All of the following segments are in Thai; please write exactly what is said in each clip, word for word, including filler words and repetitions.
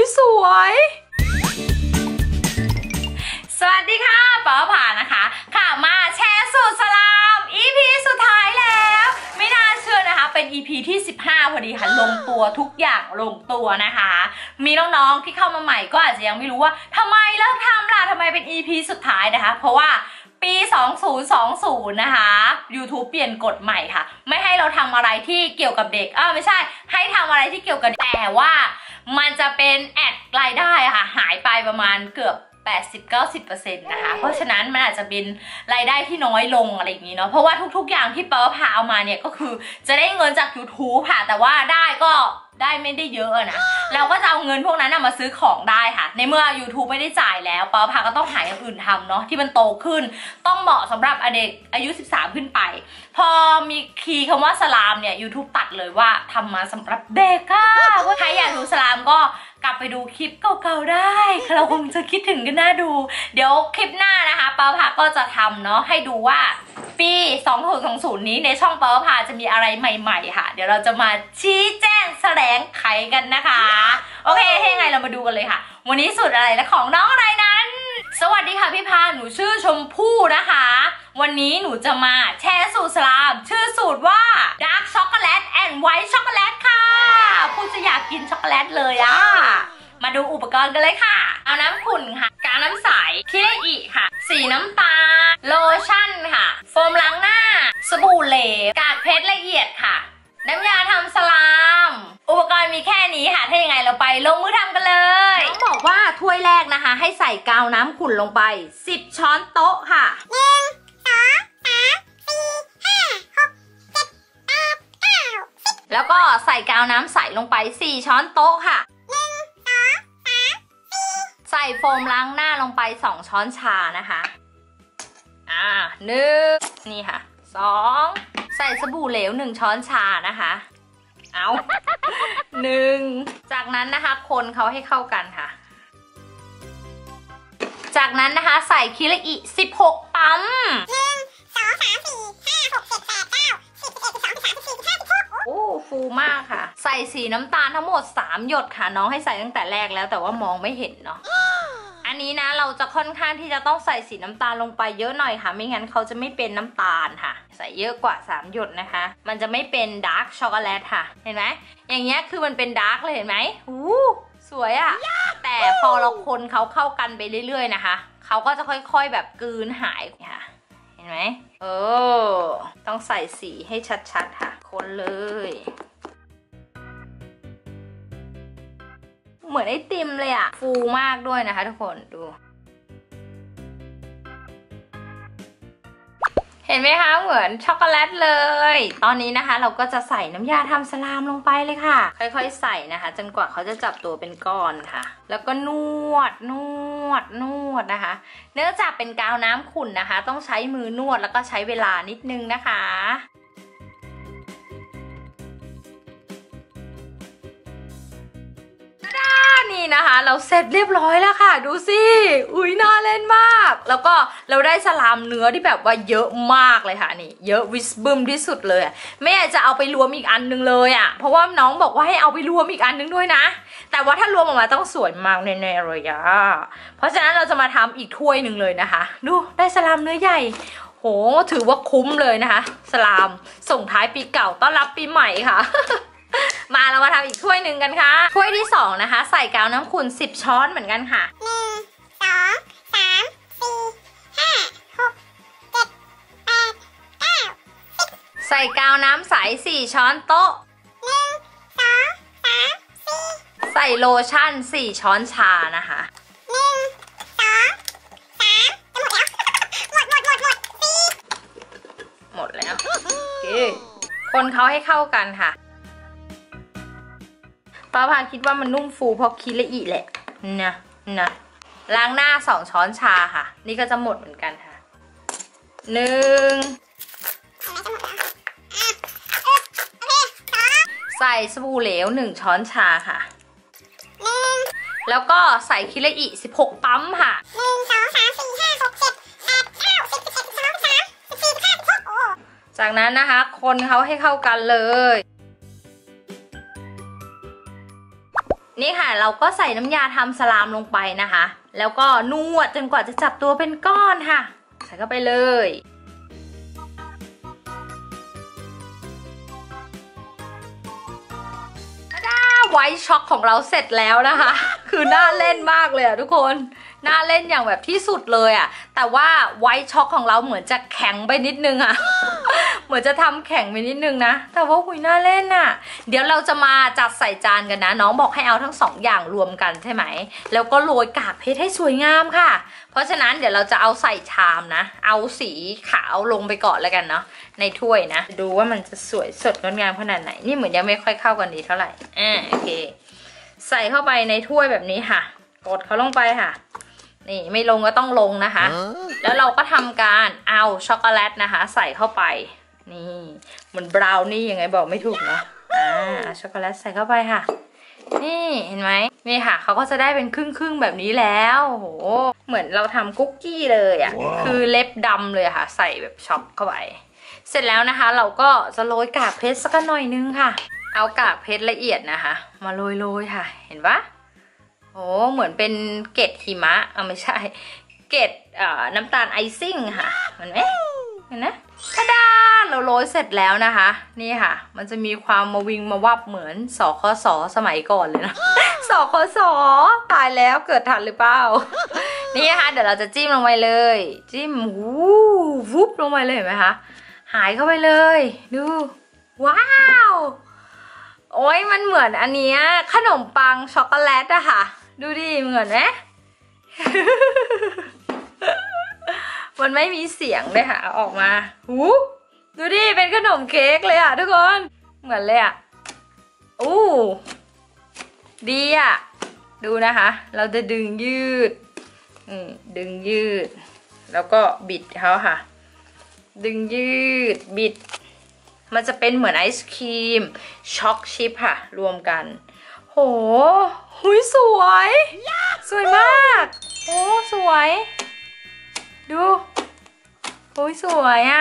สวยสวัสดีค่ะป๋าผ่านะคะค่ะมาแชร์สูตรสลาม อี พี สุดท้ายแล้วไม่น่าเชื่อนะคะเป็น อี พี ที่สิบห้าพอดีค่ะลงตัวทุกอย่างลงตัวนะคะมีน้องๆที่เข้ามาใหม่ก็อาจจะยังไม่รู้ว่าทำไมเลิกทำล่ะทำไมเป็น อี พี สุดท้ายนะคะเพราะว่าปีสองพันยี่สิบนะคะ YouTube เปลี่ยนกฎใหม่ค่ะไม่ให้เราทำอะไรที่เกี่ยวกับเด็กเออไม่ใช่ให้ทำอะไรที่เกี่ยวกับแต่ว่ามันจะเป็นแอดรายได้ค่ะหายไปประมาณเกือบแปดสิบ เก้าสิบเปอร์เซ็นต์ นะคะเพราะฉะนั้นมันอาจจะเป็นรายได้ที่น้อยลงอะไรอย่างนี้เนาะเพราะว่าทุกๆอย่างที่เปิร์พาเอามาเนี่ยก็คือจะได้เงินจาก YouTube ค่ะแต่ว่าได้ก็ได้ไม่ได้เยอะนะเราก็จะเอาเงินพวกนั้นมาซื้อของได้ค่ะในเมื่อ YouTube ไม่ได้จ่ายแล้วเปิร์พาก็ต้องหาอย่างอื่นทำเนาะที่มันโตขึ้นต้องเหมาะสำหรับเด็กอายุสิบสามขึ้นไปพอมีคีย์คำว่าสลามเนี่ย YouTube ตัดเลยว่าทำมาสำหรับเด็กค่ะใครอยากดูสลามก็กลับไปดูคลิปเก่าๆได้เราคงจะคิดถึงกันน่าดูเดี๋ยวคลิปหน้านะคะเปาพาก็จะทำเนาะให้ดูว่าปีสองพันยี่สิบนี้ในช่องเปาพาจะมีอะไรใหม่ๆค่ะเดี๋ยวเราจะมาชี้แจงแสดงไขกันนะคะโอเคให้ไงเรามาดูกันเลยค่ะวันนี้สูตรอะไรและของน้องอะไรนั้นสวัสดีค่ะพี่พาหนูชื่อชมพู่นะคะวันนี้หนูจะมาแชร์สูตรสลามชื่อสูตรว่า Dark Chocolate and White Chocolate ค่ะพูดจะอยากกินช็อกโกแลตเลยอะมาดูอุปกรณ์กันเลยค่ะเอาน้ำขุ่นค่ะกาวน้ำใสคิเลอิค่ะสีน้ำตาลโลชั่นค่ะโฟมล้างหน้าสบู่เหลวกากเพชรละเอียดค่ะน้ำยาทำสลามอุปกรณ์มีแค่นี้ค่ะถ้ายังไงเราไปลงมือทำกันเลยต้องบอกว่าถ้วยแรกนะคะให้ใส่กาวน้ำขุ่นลงไปสิบช้อนโต๊ะค่ะหนึ่ง สอง สาม สี่ ห้า หก เจ็ด แปด เก้า สิบแล้วก็ใส่กาวน้ำใสลงไปสี่ช้อนโต๊ะค่ะหนึ่ง สอง สาม สี่ใส่โฟมล้างหน้าลงไปสองช้อนชานะคะอ่าหนึ่งนี่ค่ะสองใส่สบู่เหลวหนึ่งช้อนชานะคะเอาหนึ่งจากนั้นนะคะคนเขาให้เข้ากันค่ะจากนั้นนะคะใส่คิริอิสิบหกปั๊มหนึ่ง สอง สาม สี่ ห้า หก เจ็ด แปด เก้า สิบ สิบเอ็ด สิบสอง สิบสาม สิบสี่ สิบห้า สิบหกโอ้ฟูมากค่ะใส่สีน้ำตาลทั้งหมดสามหยดค่ะน้องให้ใส่ตั้งแต่แรกแล้วแต่ว่ามองไม่เห็นเนาะอันนี้นะเราจะค่อนข้างที่จะต้องใส่สีน้ำตาลลงไปเยอะหน่อยค่ะไม่งั้นเขาจะไม่เป็นน้ำตาลค่ะใส่เยอะกว่าสามหยดนะคะมันจะไม่เป็นดาร์กช็อกโกแลตค่ะเห็นไหมอย่างเงี้ยคือมันเป็นดาร์กเลยเห็นไหมอู้สวยอะแต่พอเราคนเขาเข้ากันไปเรื่อยๆนะคะเขาก็จะค่อยๆแบบกลืนหายค่ะเห็นไหมเออต้องใส่สีให้ชัดๆค่ะคนเลยเหมือนไอติมเลยอะฟูมากด้วยนะคะทุกคนดูเห็นไหมคะเหมือนช็อกโกแลตเลยตอนนี้นะคะเราก็จะใส่น้ำยาทำสลามลงไปเลยค่ะค่อยๆใส่นะคะจนกว่าเขาจะจับตัวเป็นก้อนค่ะแล้วก็นวดนวดนวดนะคะเนื่องจากเป็นกาวน้ำขุ่นนะคะต้องใช้มือนวดแล้วก็ใช้เวลานิดนึงนะคะนี่นะคะเราเสร็จเรียบร้อยแล้วค่ะดูสิอุ้ยน่าเล่นมากแล้วก็เราได้สลามเนื้อที่แบบว่าเยอะมากเลยค่ะนี่เยอะวิสบึมที่สุดเลยแม่จะเอาไปรวมอีกอันนึงเลยอ่ะเพราะว่าน้องบอกว่าให้เอาไปรวมอีกอันนึงด้วยนะแต่ว่าถ้ารวมออกมาต้องสวยมากแน่ๆเลยอ่ะเพราะฉะนั้นเราจะมาทำอีกถ้วยหนึ่งเลยนะคะดูได้สลามเนื้อใหญ่โหถือว่าคุ้มเลยนะคะสลามส่งท้ายปีเก่าต้อนรับปีใหม่ค่ะมาเรามาทำอีกถ้วยหนึ่งกันค่ะถ้วยที่สองนะคะใส่กาวน้ำขุ่นสิบช้อนเหมือนกันค่ะหนึ่ง สอง สาม สี่ ห้า หก เจ็ด แปด เก้า สิบใส่กาวน้ำใสสี่ช้อนโต๊ะหนึ่ง สอง สาม สี่ใส่โลชั่นสี่ช้อนชานะคะหนึ่ง สอง สามจะหมดแล้วหมดหมดหมดหมดสี่หมดแล้วโอเคคนเขาให้เข้ากันค่ะป้าพาคิดว่ามันนุ่มฟูเพราะคิริอิแหละนะนะล้างหน้าสองช้อนชาค่ะนี่ก็จะหมดเหมือนกันค่ะหนึ่งใส่สบู่เหลวหนึ่งช้อนชาค่ะหนึ่งแล้วก็ใส่คิริอิสิบหกปั๊มค่ะหนึ่งสองสามสี่ห้าหกเจ็ดแปดเก้าสิบสิบเอ็ดสิบสองสิบสามสิบสี่สิบห้าสิบหกจากนั้นนะคะคนเขาให้เข้ากันเลยนี่ค่ะเราก็ใส่น้ำยาทำสลามลงไปนะคะแล้วก็นวดจนกว่าจะจับตัวเป็นก้อนค่ะใส่เข้าไปเลยไวท์ช็อกของเราเสร็จแล้วนะคะคือน่าเล่นมากเลยอะทุกคนน่าเล่นอย่างแบบที่สุดเลยอะแต่ว่าไวท์ช็อกของเราเหมือนจะแข็งไปนิดนึงอะ เหมือนจะทำแข็งไปนิดนึงนะแต่ว่าคุยน่าเล่นอะเดี๋ยวเราจะมาจัดใส่จานกันนะน้องบอกให้เอาทั้งสองอย่างรวมกันใช่ไหมแล้วก็โรยกากเพชรให้สวยงามค่ะเพราะฉะนั้นเดี๋ยวเราจะเอาใส่ชามนะเอาสีขาวลงไปก่อนแล้วกันเนาะในถ้วยนะดูว่ามันจะสวยสดงดงามขนาดไหนนี่เหมือนยังไม่ค่อยเข้ากันดีเท่าไหร่อ่าโอเคใส่เข้าไปในถ้วยแบบนี้ค่ะกดเขาลงไปค่ะนี่ไม่ลงก็ต้องลงนะคะแล้วเราก็ทำการเอาช็อกโกแลตนะคะใส่เข้าไปนี่เหมือนบราวนี่ยังไงบอกไม่ถูกนะอ่าช็อกโกแลตใส่เข้าไปค่ะนี่เห็นไหมนี่ค่ะเขาก็จะได้เป็นครึ่งๆแบบนี้แล้วโหเหมือนเราทำคุกกี้เลยอ่ะ wow. คือเล็บดำเลยค่ะใส่แบบช็อกเข้าไปเสร็จแล้วนะคะเราก็จะโรยกากเพชรสักหน่อยนึงค่ะเอากากเพชรละเอียดนะคะมาโรยๆค่ะเห็นปะโอ้เหมือนเป็นเกล็ดหิมะอ่ะไม่ใช่เกล็ดเอ่อน้ำตาลไอซิ่งค่ะเห็นไหมเห็นนะทะดาเราโรยเสร็จแล้วนะคะนี่ค่ะมันจะมีความมาวิงมาวับเหมือนสคสสมัยก่อนเลยนะ สคสตายแล้วเกิดทันหรือเปล่า นี่ค่ะเดี๋ยวเราจะจิ้มลงไปเลยจิ้มวู้วุบลงไปเลยเห็นไหมคะหายเข้าไปเลยดูว้าวโอ้ยมันเหมือนอันนี้ขนมปังช็อกโกแลตอะค่ะดูดิเหมือนไหม มันไม่มีเสียงเลยค่ะออกมาหูดูดิเป็นขนมเค้กเลยอะทุกคนเหมือนเลยอะอู้ดีอะดูนะคะเราจะดึงยืดดึงยืดแล้วก็บิดเขาค่ะดึงยืดบิดมันจะเป็นเหมือนไอศครีมช็อกชิพค่ะรวมกันโหหุยสวยสวยมากโอ้สวยดูโอ้ยสวยอ่ะ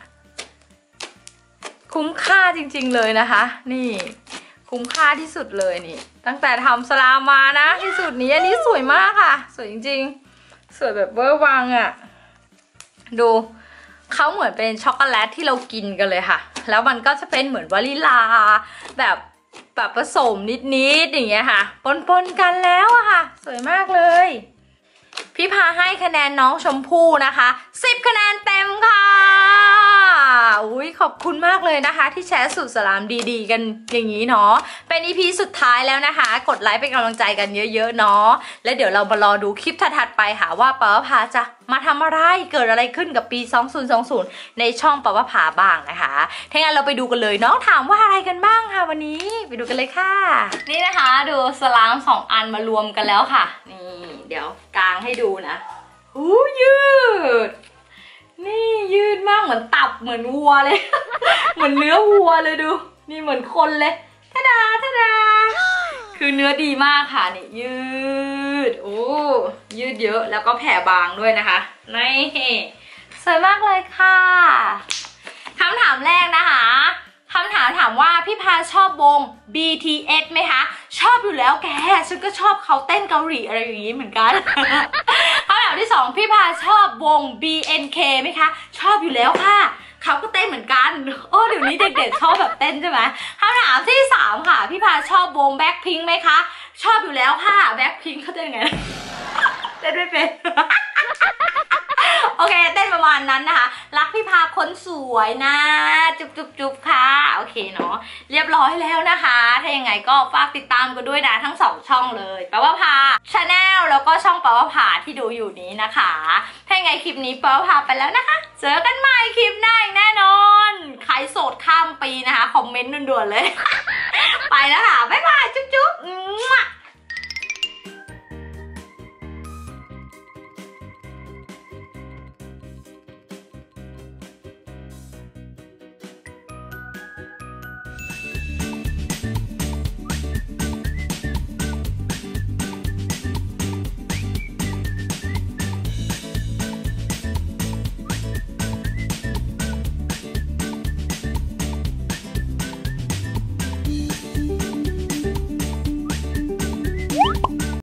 คุ้มค่าจริงๆเลยนะคะนี่คุ้มค่าที่สุดเลยนี่ตั้งแต่ทำสลามมานะที่สุดนี้อันนี้สวยมากค่ะสวยจริงๆสวยแบบเวอร์วังอ่ะดูเขาเหมือนเป็นช็อกโกแลตที่เรากินกันเลยค่ะแล้วมันก็จะเป็นเหมือนวานิลาแบบแบบผสมนิดๆอย่างเงี้ยค่ะปนๆกันแล้วอะค่ะสวยมากเลยพี่พาให้คะแนนน้องชมพู่นะคะสิบคะแนนเต็มค่ะอุ้ยขอบคุณมากเลยนะคะที่แชร์สูตรสลามดีๆกันอย่างนี้เนาะเป็น อี พี สุดท้ายแล้วนะคะกดไลค์เป็นกำลังใจกันเยอะๆเนาะแล้วเดี๋ยวเรามารอดูคลิปถัดๆไปค่ะว่าปาวภาจะมาทำอะไรเกิดอะไรขึ้นกับปีสองพันยี่สิบในช่องปาวภาบ้างนะคะถ้างั้นเราไปดูกันเลยน้องถามว่าอะไรกันบ้างค่ะวันนี้ไปดูกันเลยค่ะนี่นะคะดูสลามสองอันมารวมกันแล้วค่ะนี่เดี๋ยวกางให้ดูนะหูยืดนี่ยืดมากเหมือนตับเหมือนวัวเลย เหมือนเนื้อวัวเลยดูนี่เหมือนคนเลยทะดาทะดาคือเนื้อดีมากค่ะนี่ยืดโอ้ยืดเยอะแล้วก็แผ่บางด้วยนะคะนี่สวยมากเลยค่ะคำถามแรกนะคะคำถามถามว่าพี่พาชอบวง บี ที เอส ไหมคะชอบอยู่แล้วแกฉันก็ชอบเขาเต้นเกาหลีอะไรอย่างนี้เหมือนกัน คำถามที่สองพี่พาชอบวง บี เอ็น เค ไหมคะชอบอยู่แล้วค่ะเขาก็เต้นเหมือนกันโอ้เดี๋ยวนี้เด็กๆชอบแบบเต้นใช่ไหมคำถามที่สามค่ะพี่พาชอบวงแบ็คพิงค์ไหมคะชอบอยู่แล้วค่ะแบ็คพิงค์เขาเต้นไง เต้นไม่เป็น โอเคเต้นประมาณนั้นนะคะรักพี่พาคนสวยนะจุ๊บจุ๊บจุ๊บค่ะโอเคเนาะเรียบร้อยแล้วนะคะถ้ายังไงก็ฝากติดตามกันด้วยนะทั้งสองช่องเลยแปลว่าพาชาแนลแล้วก็ช่องแปลว่าพาที่ดูอยู่นี้นะคะถ้ายังไงคลิปนี้แปลว่าพาไปแล้วนะคะเจอกันใหม่คลิปหน้าแน่นอนใครโสดข้ามปีนะคะคอมเมนต์ด่วนๆเลย ไปแล้วค่ะบ๊ายบายจุ๊บจุ๊บ